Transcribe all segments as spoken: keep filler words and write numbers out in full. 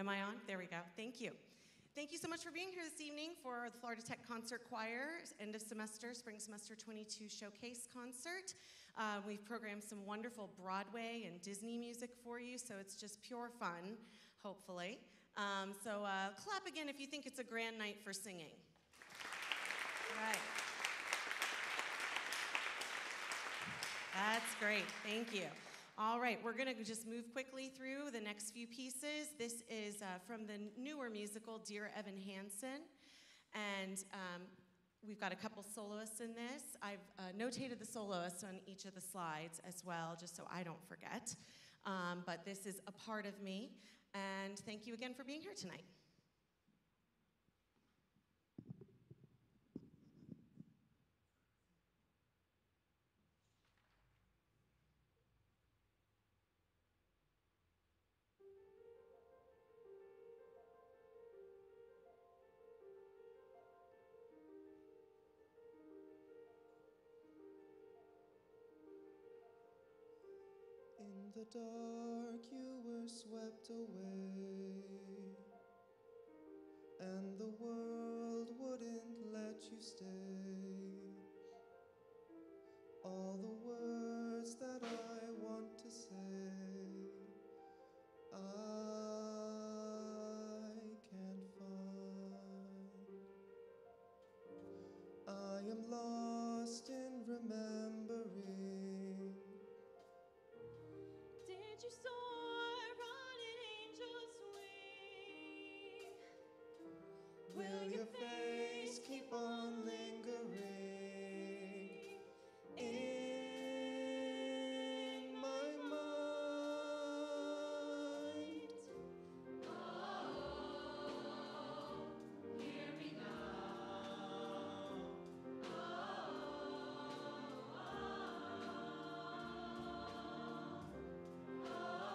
Am I on? There we go. Thank you. Thank you so much for being here this evening for the Florida Tech Concert Choir end of semester, spring semester twenty-two showcase concert. Uh, we've programmed some wonderful Broadway and Disney music for you, so it's just pure fun, hopefully. Um, so uh, clap again if you think it's a grand night for singing. All right. That's great. Thank you. All right, we're going to just move quickly through the next few pieces. This is uh, from the newer musical, Dear Evan Hansen. And um, we've got a couple soloists in this. I've uh, notated the soloists on each of the slides as well, just so I don't forget. Um, but this is a part of me. And thank you again for being here tonight. In the dark you were swept away, and the world wouldn't let you stay. All the words that I want to say, I can't find. I am lost in remembering. Did you soar on an angel's wing? Will your face keep on lingering in my mind? Oh, hear me now. Oh, oh,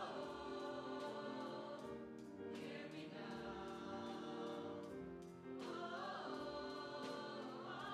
oh, hear me now. Oh, oh, oh.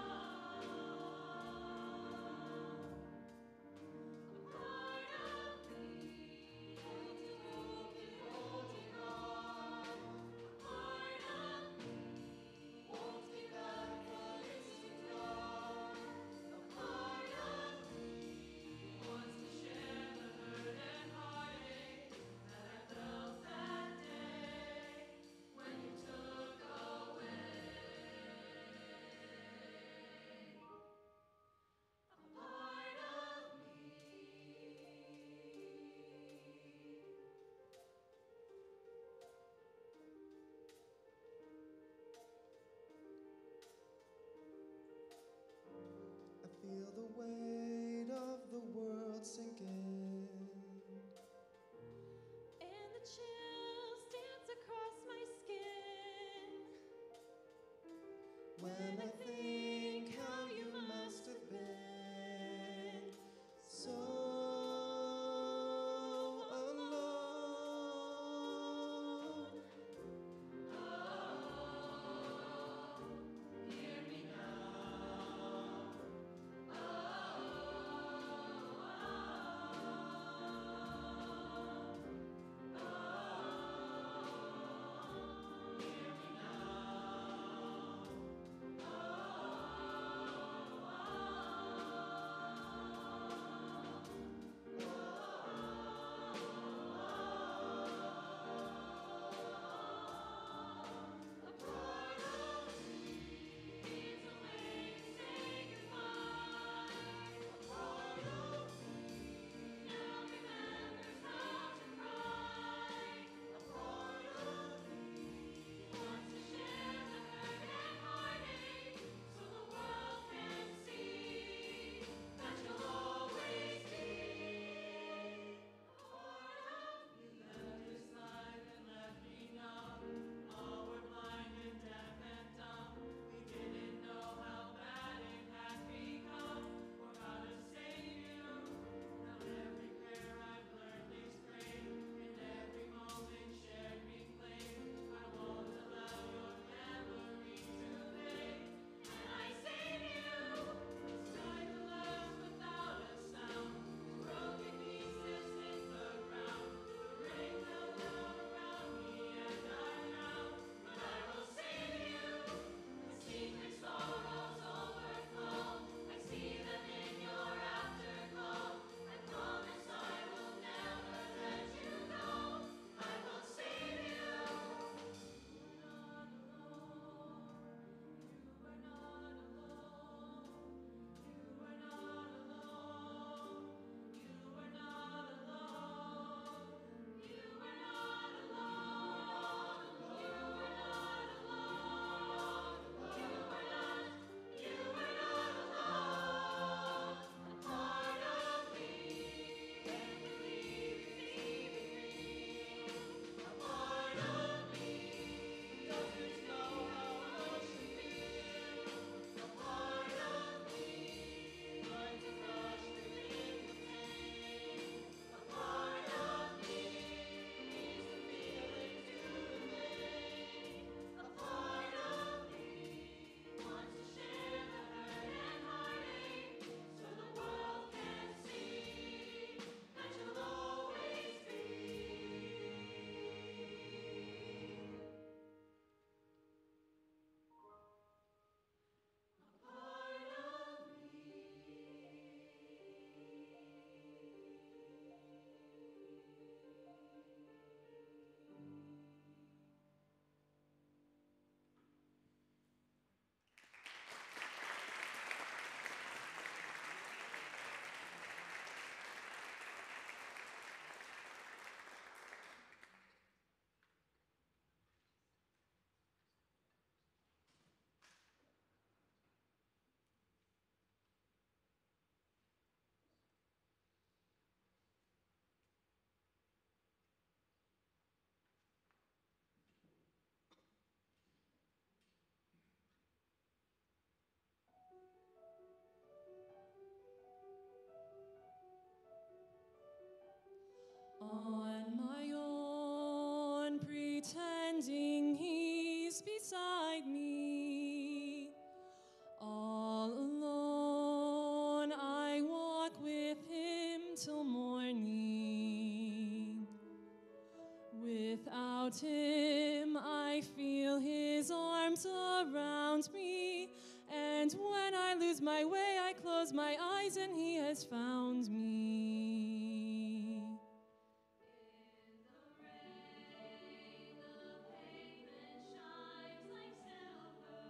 him, I feel his arms around me. And when I lose my way, I close my eyes and he has found me. In the rain, the pavement shines like silver.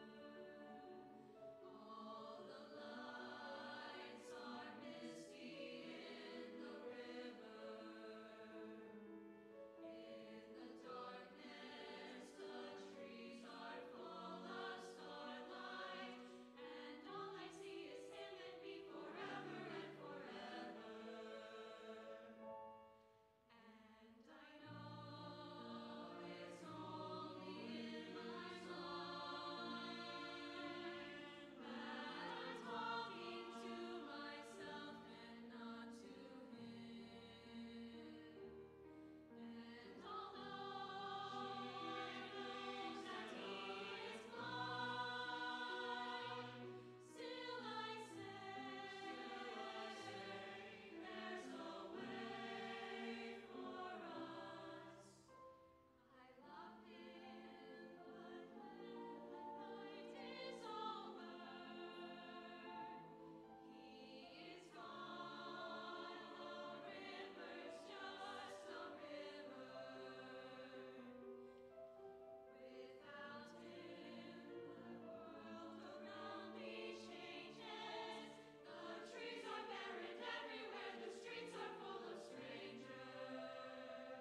All the lights are misty in the river. In the darkness, the trees are full of starlight, and all I see is him and me forever and forever. And I know it's only in my song that I'm talking to myself and not to him. And although I know that he is mine, still I say there's a way for us. I love him, but when the night is over, he is gone. The river's just a river. Without him, the world around me changes. The trees are barren everywhere, the streets are full of strangers.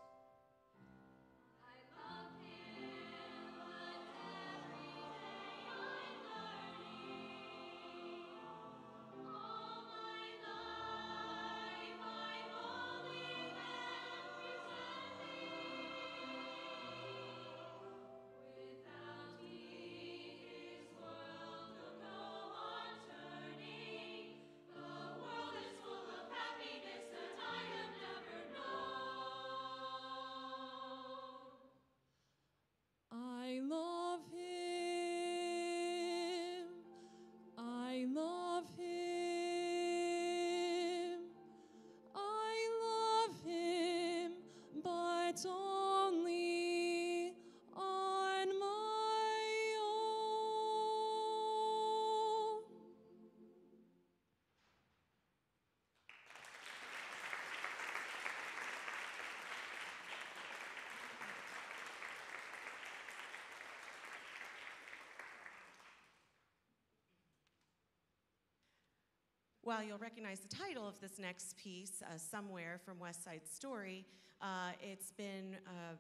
I love him, but every day I'm learning. All my life I'm only been pretending. Without me, his world will go on turning. The world is full of happiness that I have never known. I love him. I love him. I love him, but only on my own. While you'll recognize the title of this next piece, uh, Somewhere from West Side Story, uh, it's been uh,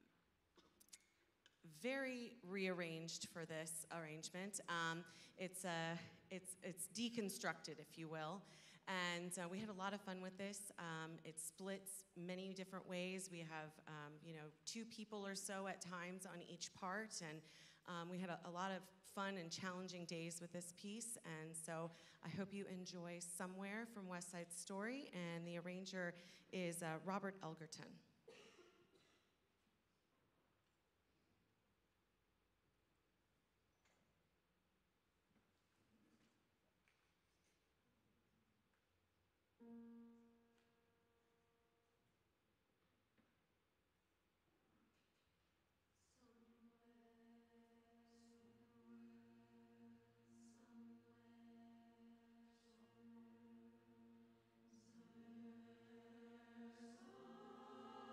very rearranged for this arrangement. Um, it's, uh, it's, it's deconstructed, if you will. And uh, we had a lot of fun with this. Um, it splits many different ways. We have, um, you know, two people or so at times on each part, and um, we had a, a lot of fun and challenging days with this piece. And so I hope you enjoy Somewhere from West Side Story, and the arranger is uh, Robert Elgerton. Somewhere, somewhere,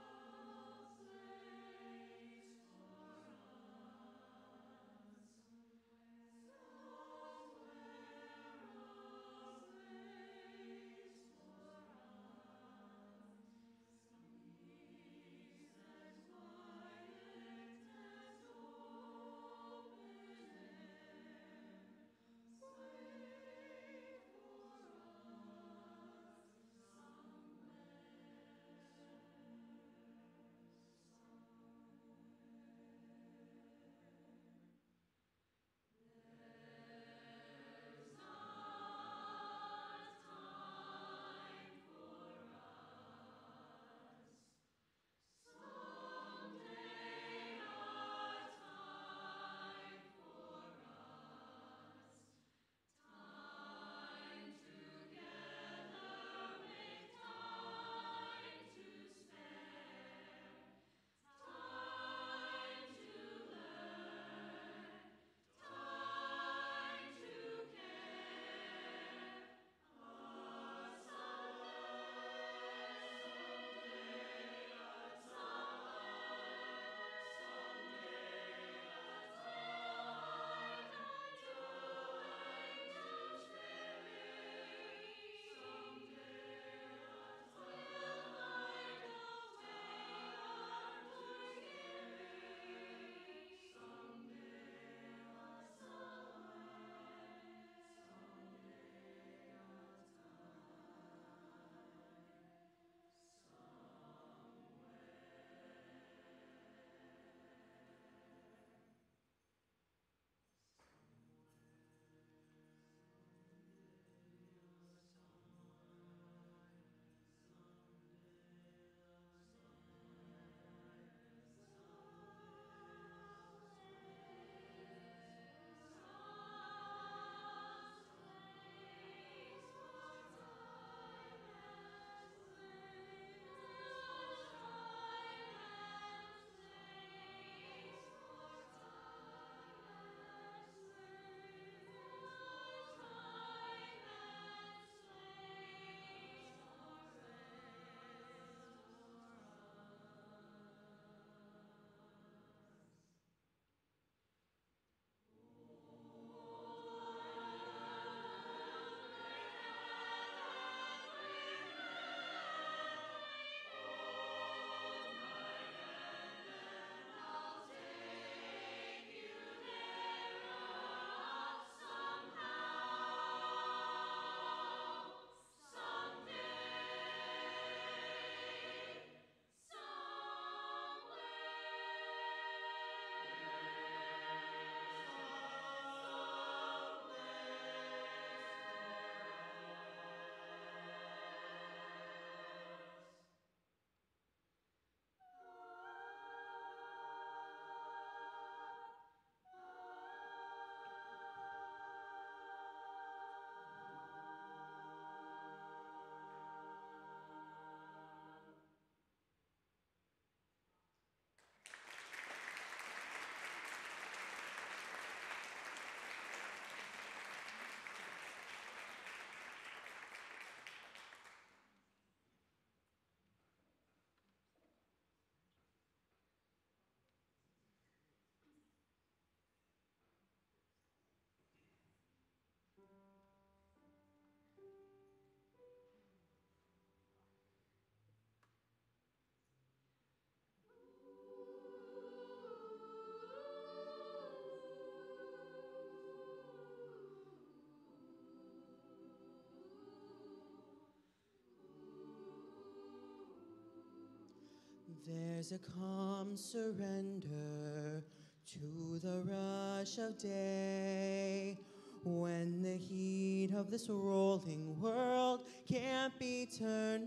There's a calm surrender to the rush of day, when the heat of this rolling world can't be turned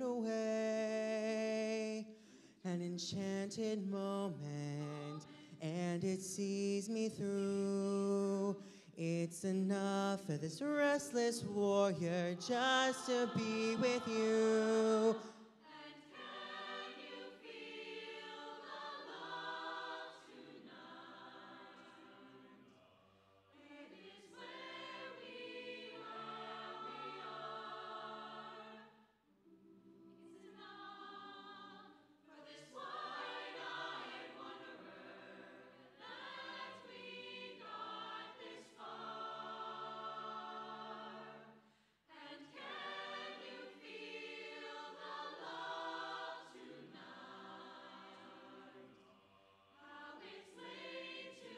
away. An enchanted moment, and it sees me through. It's enough for this restless warrior just to be with you. And can you feel the love tonight? It is where we are, we are. It's enough for this wide-eyed wanderer that we got this far. And can you feel the love tonight? How it's laid to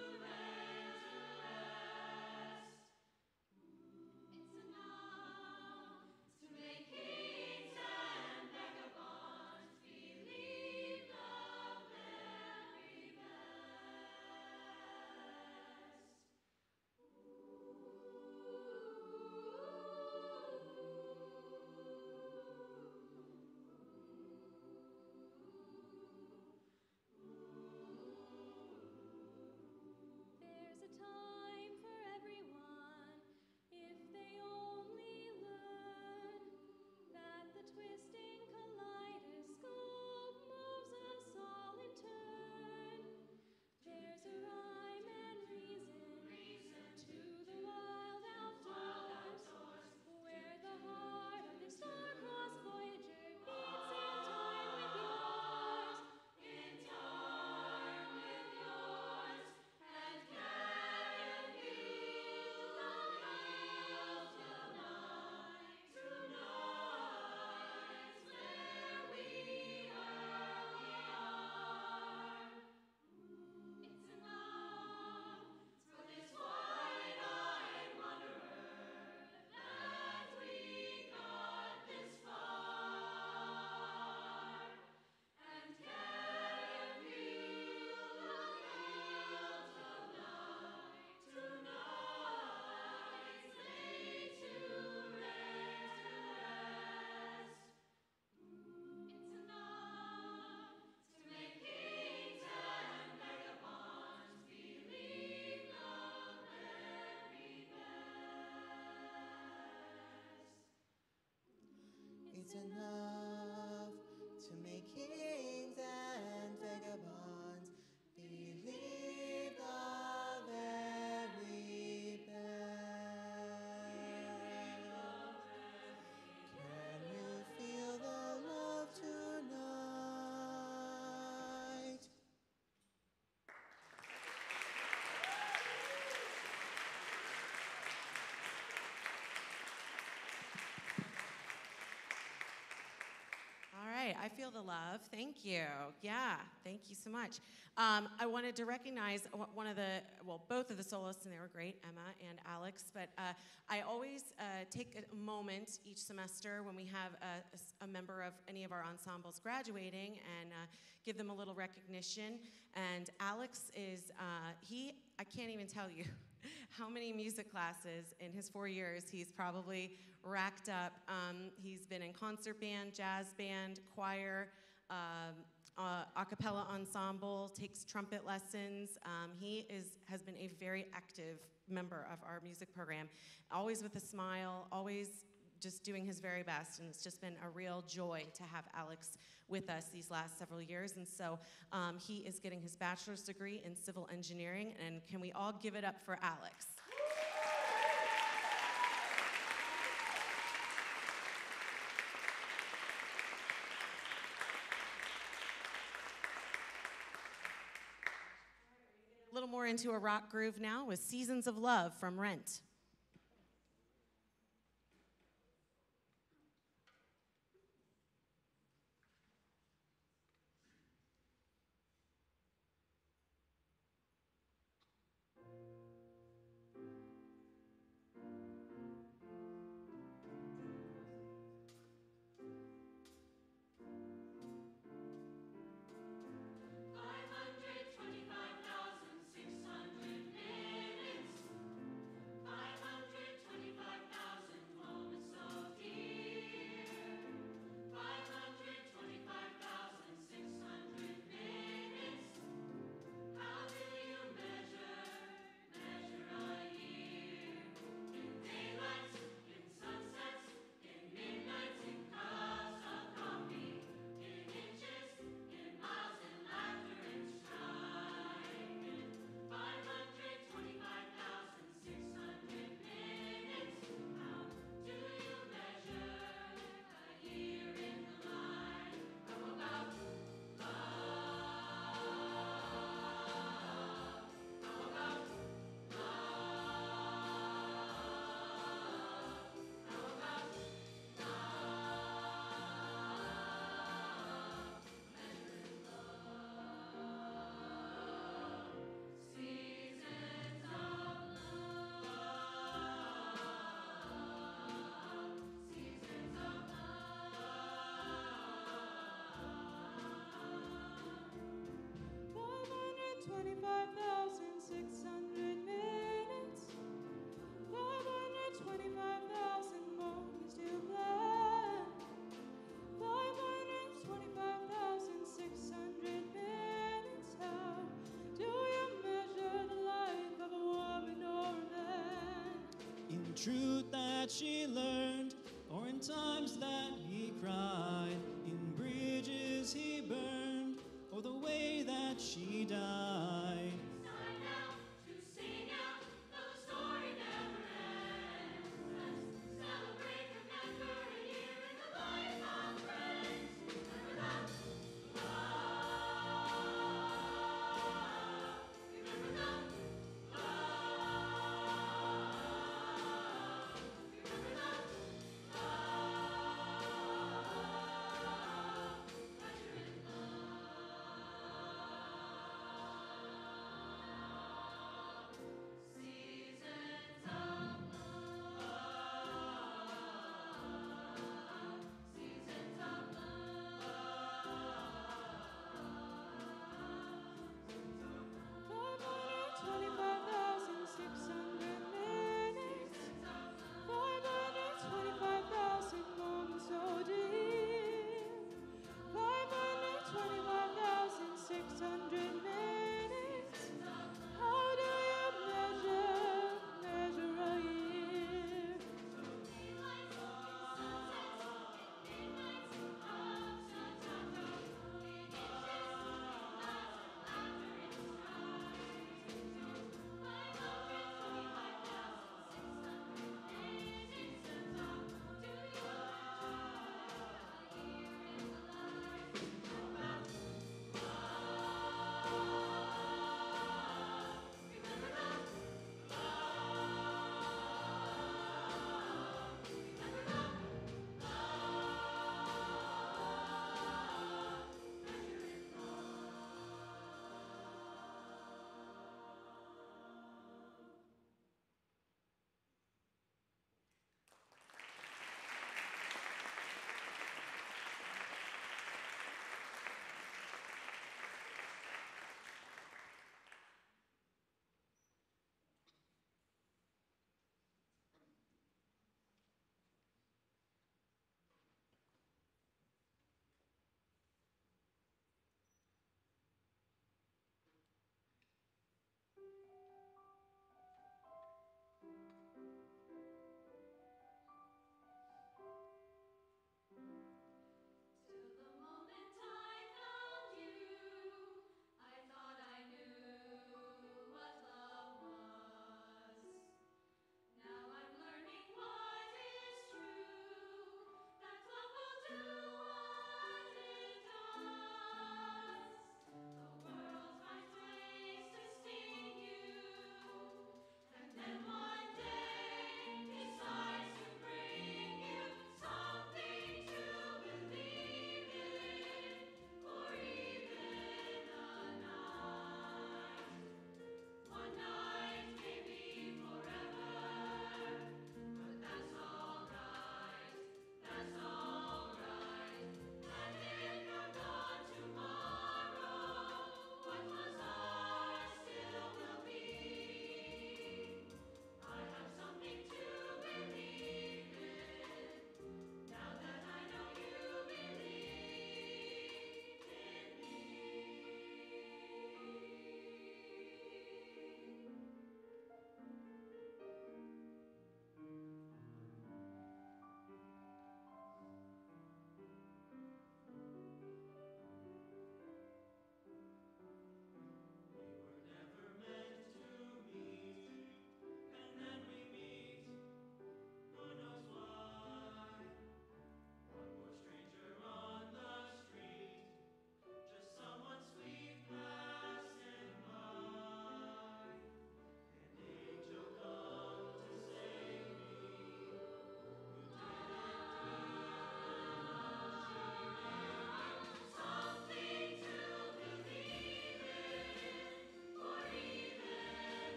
rest. It's enough to make kings and vagabonds believe the very There's a time for everyone if they only learn that the twisting kaleidoscope moves us all in turn. There's a rhyme and reason, to the wild outdoors, where the heart of the star-crossed Voyager beats in time with yours, in time with yours. And can you feel the love tonight? Tonight's where we are, we are. It's enough for this wide-eyed wanderer that we got this far. And can you feel the love tonight? Tonight's laid to rest. It's enough to make kings and vagabonds believe the very best. It's enough to make kings and vagabonds believe the very best. Can you feel the love tonight? All right, I feel the love. Thank you. Yeah, thank you so much. Um, I wanted to recognize o- one of the, well, both of the soloists, and they were great, Emma and Alex, but uh, I always uh, take a moment each semester when we have a, a s- a member of any of our ensembles graduating and uh, give them a little recognition. And Alex is, uh, he, I can't even tell you how many music classes in his four years he's probably racked up. Um, he's been in concert band, jazz band, choir, um, uh, a cappella ensemble, takes trumpet lessons. Um, he is, has been a very active member of our music program, always with a smile, always just doing his very best, and it's just been a real joy to have Alex with us these last several years. And so um, he is getting his bachelor's degree in civil engineering, and can we all give it up for Alex? A little more into a rock groove now with Seasons of Love from Rent. truth that she learned, or in times that he cried, in bridges he burned, or the way that she died. Time now to sing out, though the story never ends. Let's celebrate, remember a year in the life of friends. Remember that love. Remember that love. Remember that love.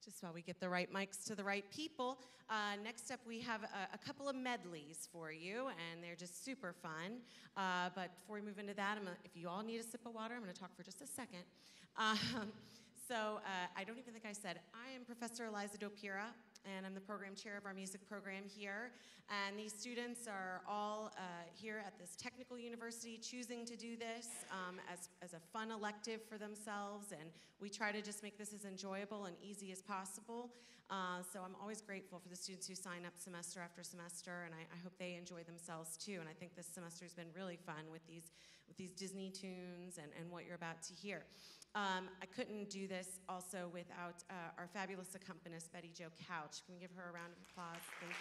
Just while we get the right mics to the right people, uh, next up we have a, a couple of medleys for you, and they're just super fun. Uh, but before we move into that, I'm gonna, if you all need a sip of water, I'm going to talk for just a second. Um, so uh, I don't even think I said, I am Professor Eliza Dopira, and I'm the program chair of our music program here. And these students are all uh, here at this technical university choosing to do this um, as, as a fun elective for themselves. And we try to just make this as enjoyable and easy as possible. Uh, so I'm always grateful for the students who sign up semester after semester, and I, I hope they enjoy themselves too. And I think this semester has been really fun with these, with these Disney tunes and, and what you're about to hear. Um, I couldn't do this also without uh, our fabulous accompanist, Betty Jo Couch. Can we give her a round of applause? Thank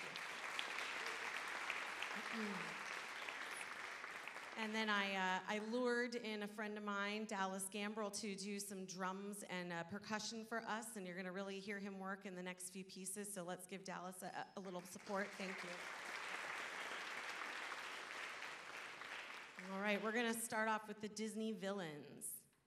you. And then I, uh, I lured in a friend of mine, Dallas Gambrell, to do some drums and uh, percussion for us, and you're going to really hear him work in the next few pieces, so let's give Dallas a, a little support. Thank you. All right, we're going to start off with the Disney villains.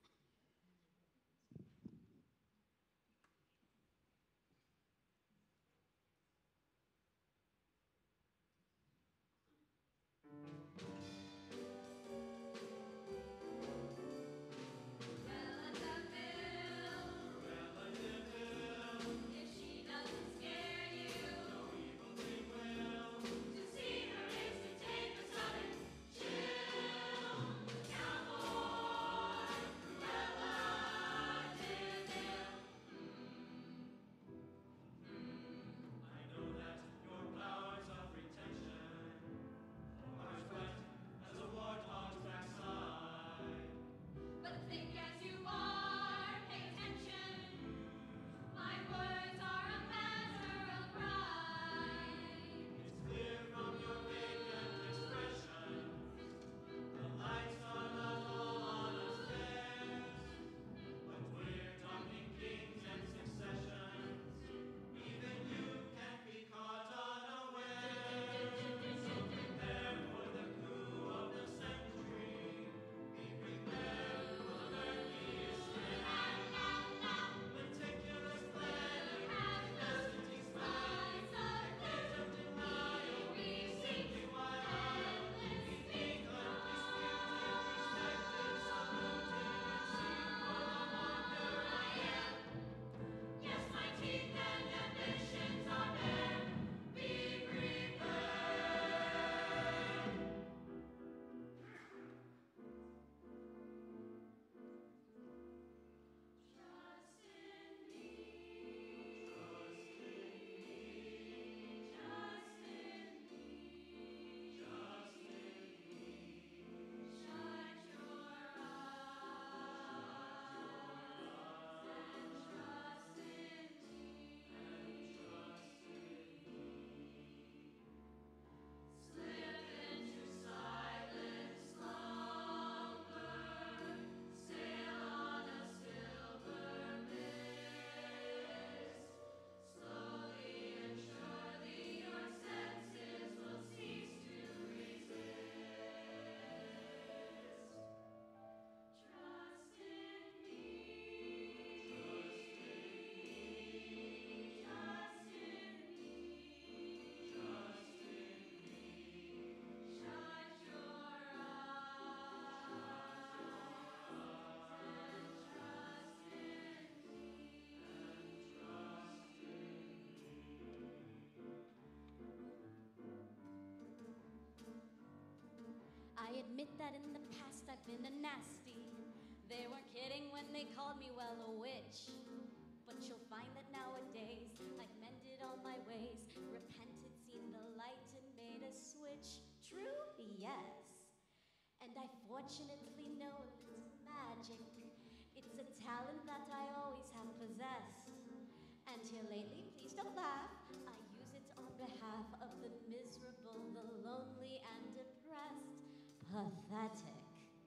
I admit that in the past I've been a nasty. They weren't kidding when they called me, well, a witch. But you'll find that nowadays I've mended all my ways, repented, seen the light, and made a switch. True? Yes. And I fortunately know it's magic. It's a talent that I always have possessed. And here lately, please don't laugh, I use it on behalf of the miserable, the lonely, and depressed. Pathetic.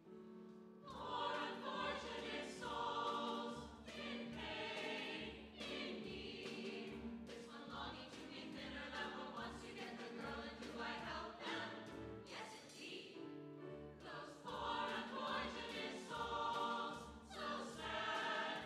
Poor unfortunate souls in pain, in need. There's one longing to be thinner than what wants to get the girl, and do I help them? Yes, indeed. Those poor unfortunate souls, so sad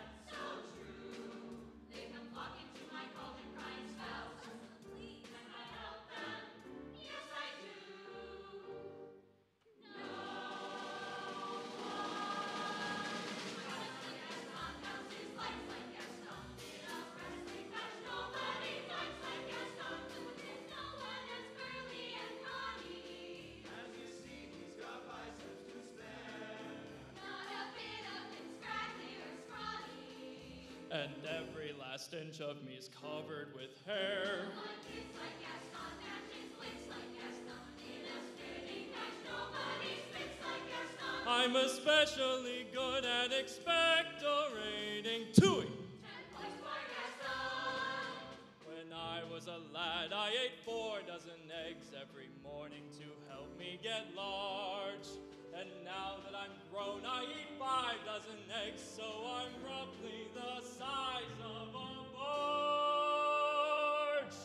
and every last inch of me is covered with hair. I'm especially good at expectorating Tui. When I was a lad, I ate four dozen eggs every morning to help me get large. And now that I'm grown, I eat five dozen eggs, so I'm roughly the size of a barge.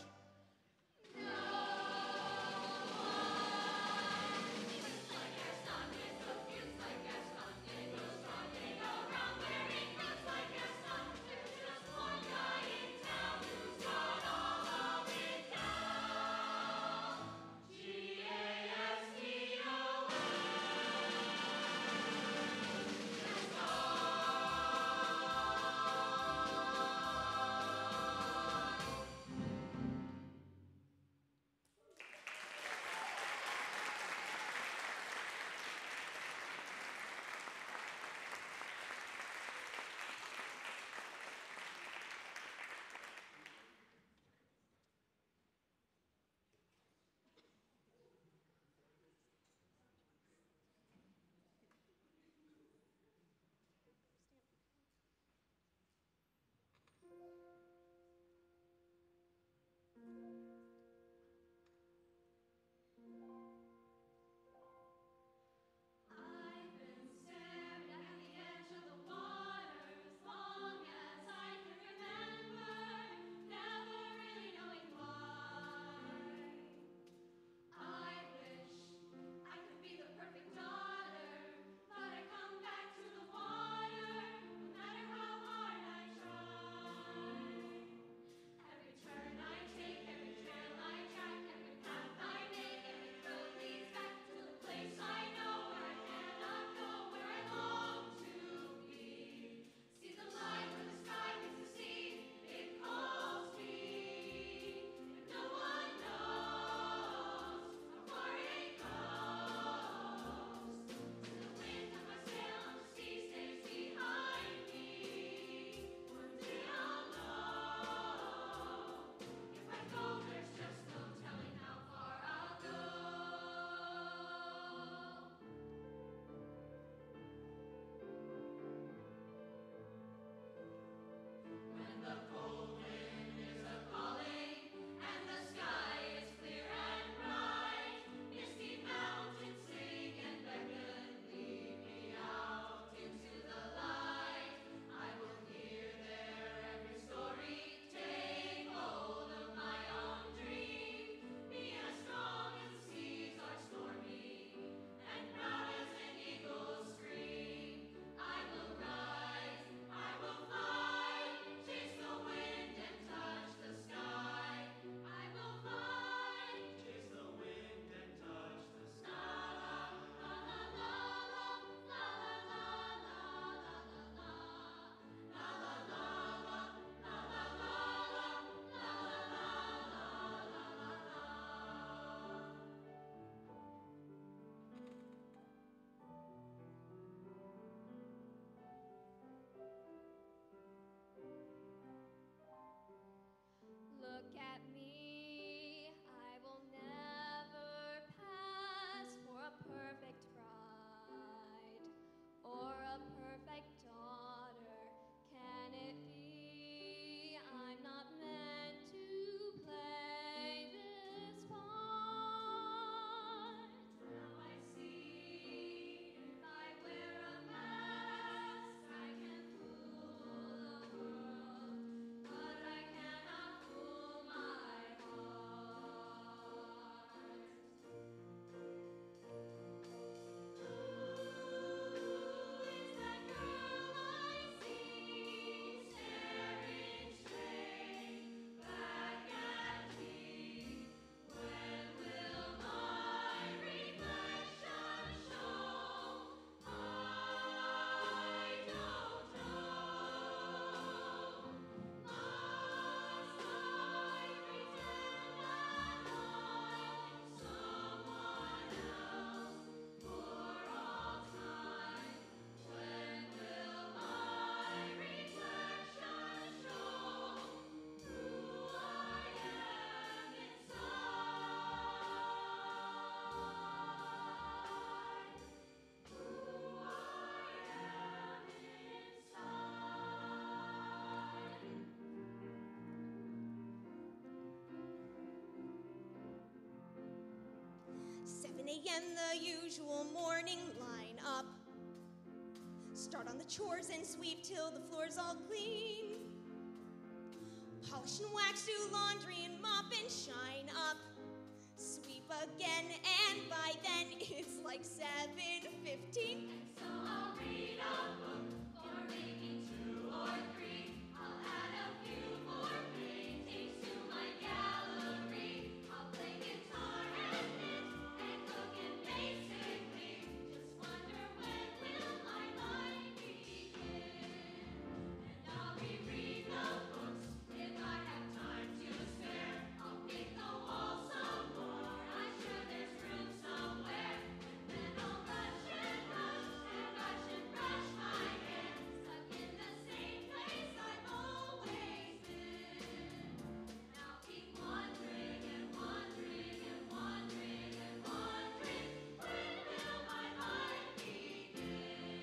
coffee and the usual morning line up. Start on the chores and sweep till the floor's all clean. Polish and wax, do laundry and mop and shine up. Sweep again, and by then it's like seven fifteen. So I'll read a book, or maybe two or three. I'll add a few more paintings to my gallery. I'll play guitar and knit and cook and basically just wonder when will my life begin. And I'll reread the books if I have time to spare. I'll paint the walls some more. I'm sure there's room somewhere. And then I'll rush and rush and rush and brush my hair, stuck in the same place I've always been. And I'll keep wondering and wondering and wondering and wondering, when will my life begin?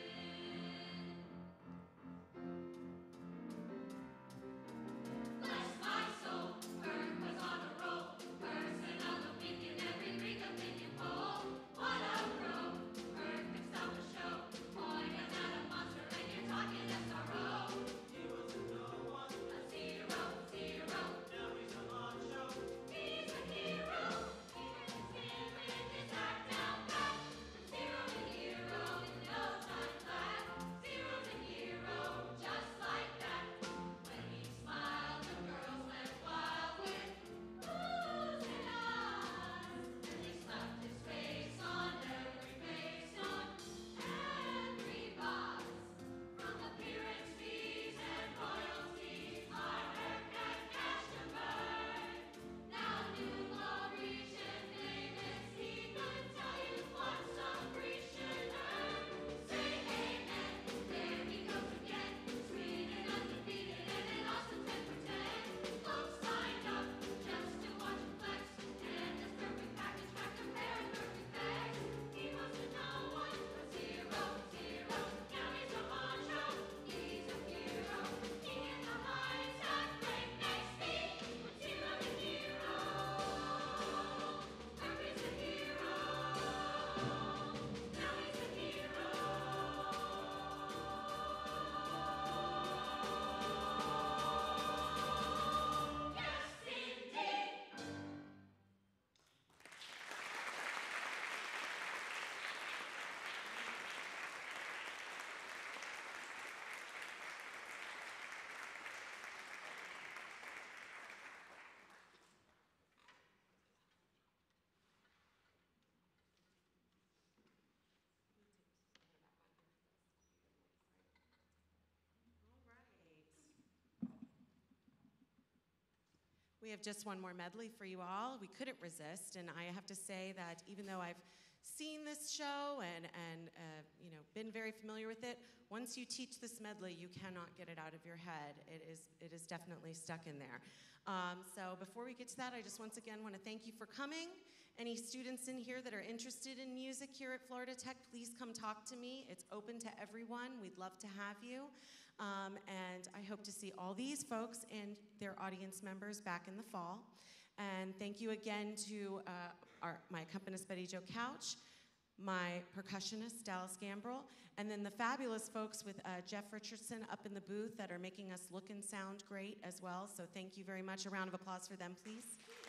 Bless my soul, Kirk was on a roll, bursting up a pink in every ring of opinion poll. What a pro, Kirk mixed up a show. Boy, is that a monster, and you're talking S R O. He was a no one, a zero, zero. Now he's a hot show. He's a hero. He turned his skin with his act down pat. From zero to hero in no time flat. Zero to hero, just like that. When he smiled, the girls went wild with oohs and ahs. And they slapped his face on every face on every box. From appearance fees and royalties, our haircut cash to burn. Now new Mauritian famous, he could tell you what some Grecian earn. Say amen, there he goes again, sweet and undefeated, and they lost a ten for ten. Folks lined up just to watch him flex, and this perfect package back to pair of perfect bags. He was a no one, a zero, zero. Now he's a honcho, he's a hero. King in the heights at breakneck speed, from zero to hero. Kirk is a hero. Now he's a hero. Yes, indeed. We have just one more medley for you all. We couldn't resist, and I have to say that even though I've seen this show and, and uh, you know, been very familiar with it, once you teach this medley, you cannot get it out of your head. It is, it is definitely stuck in there. Um, so before we get to that, I just once again want to thank you for coming. Any students in here that are interested in music here at Florida Tech, please come talk to me. It's open to everyone. We'd love to have you. Um, and I hope to see all these folks and their audience members back in the fall. And thank you again to uh, our, my accompanist, Betty Jo Couch, my percussionist, Dallas Gambrel, and then the fabulous folks with uh, Jeff Richardson up in the booth that are making us look and sound great as well. So thank you very much. A round of applause for them, please.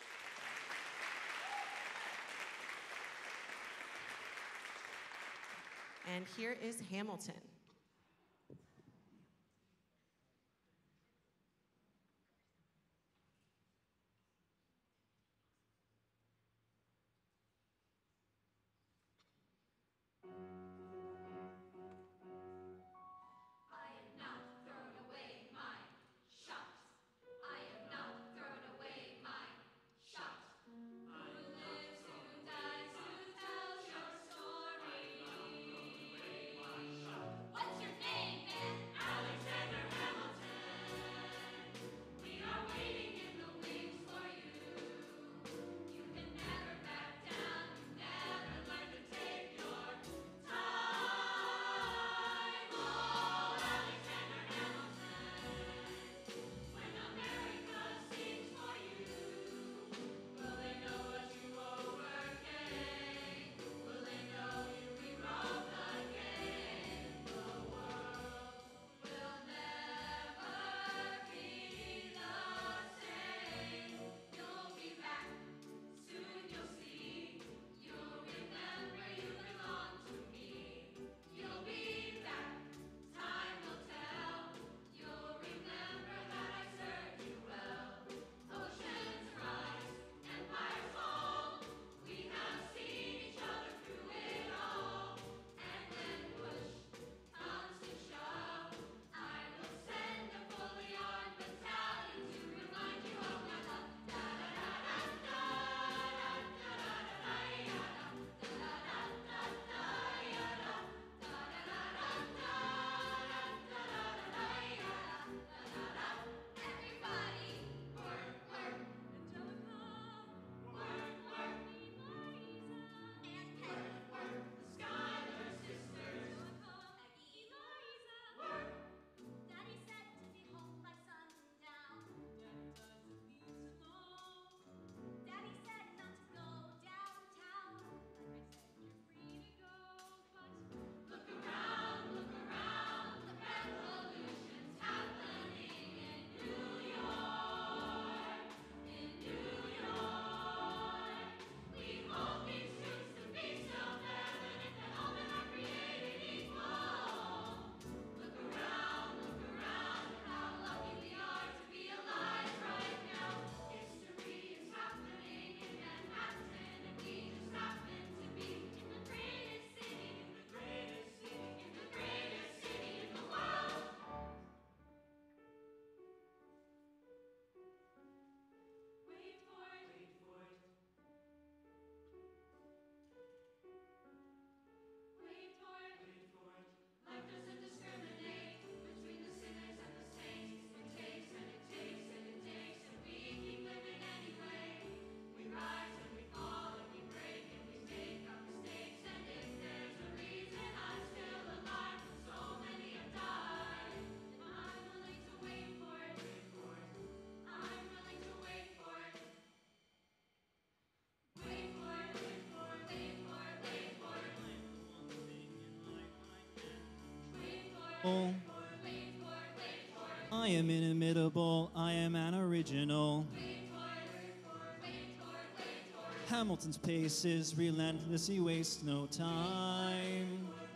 And here is Hamilton. I am not throwing away my shots. I am not throwing away my shots. Who lives, who dies, who tells your story? I am inimitable, I am an original. Hamilton's pace is relentless, he wastes no time.